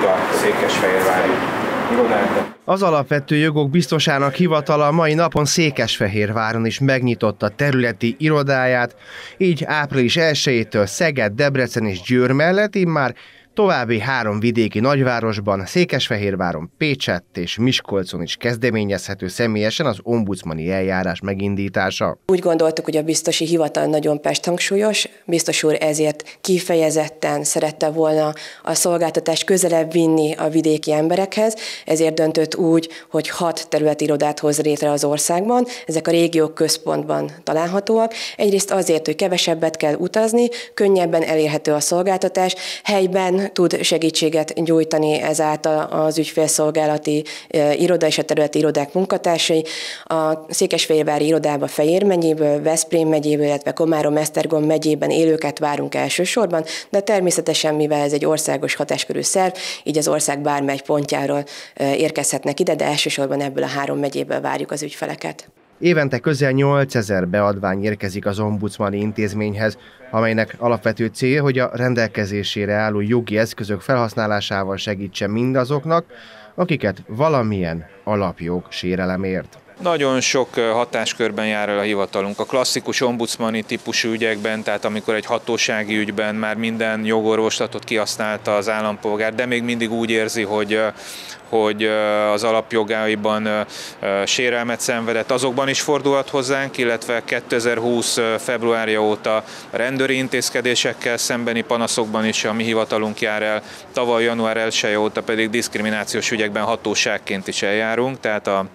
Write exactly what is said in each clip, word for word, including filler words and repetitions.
a székesfehérvári irodát. Az alapvető jogok biztosának hivatala a mai napon Székesfehérváron is megnyitotta területi irodáját, így április elsejétől Szeged, Debrecen és Győr mellett immár további három vidéki nagyvárosban, Székesfehérváron, Pécsett és Miskolcon is kezdeményezhető személyesen az ombudsmani eljárás megindítása. Úgy gondoltuk, hogy a biztosi hivatal nagyon Pest hangsúlyos, biztos úr ezért kifejezetten szerette volna a szolgáltatást közelebb vinni a vidéki emberekhez, ezért döntött úgy, hogy hat területi irodát hoz létre az országban, ezek a régiók központban találhatóak. Egyrészt azért, hogy kevesebbet kell utazni, könnyebben elérhető a szolgáltatás, helyben tud segítséget nyújtani ezáltal az ügyfélszolgálati iroda és a területi irodák munkatársai. A székesfehérvári irodába Fejér megyéből, Veszprém megyéből, illetve Komárom-Esztergom megyében élőket várunk elsősorban, de természetesen, mivel ez egy országos hatáskörű szerv, így az ország bármely pontjáról érkezhetnek ide, de elsősorban ebből a három megyéből várjuk az ügyfeleket. Évente közel nyolcezer beadvány érkezik az ombudsmani intézményhez, amelynek alapvető célja, hogy a rendelkezésére álló jogi eszközök felhasználásával segítsen mindazoknak, akiket valamilyen alapjog sérelem ért. Nagyon sok hatáskörben jár el a hivatalunk. A klasszikus ombudsmani típusú ügyekben, tehát amikor egy hatósági ügyben már minden jogorvoslatot kihasználta az állampolgár, de még mindig úgy érzi, hogy, hogy az alapjogaiban sérelmet szenvedett, azokban is fordulhat hozzánk, illetve kétezer-húsz februárja óta rendőri intézkedésekkel szembeni panaszokban is a mi hivatalunk jár el, tavaly január elseje óta pedig diszkriminációs ügyekben hatóságként is eljárunk, tehát a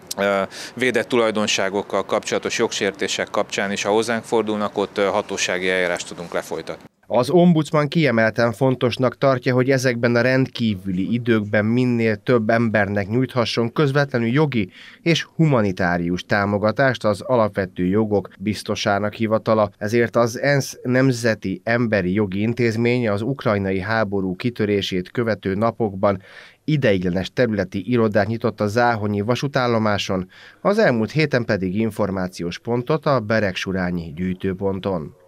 védett tulajdonságokkal kapcsolatos jogsértések kapcsán is, ha hozzánk fordulnak, ott hatósági eljárást tudunk lefolytatni. Az ombudsman kiemelten fontosnak tartja, hogy ezekben a rendkívüli időkben minél több embernek nyújthasson közvetlenül jogi és humanitárius támogatást az alapvető jogok biztosának hivatala. Ezért az ENSZ Nemzeti Emberi Jogi Intézménye az ukrajnai háború kitörését követő napokban ideiglenes területi irodát nyitott a záhonyi vasútállomáson, az elmúlt héten pedig információs pontot a Beregsurányi gyűjtőponton.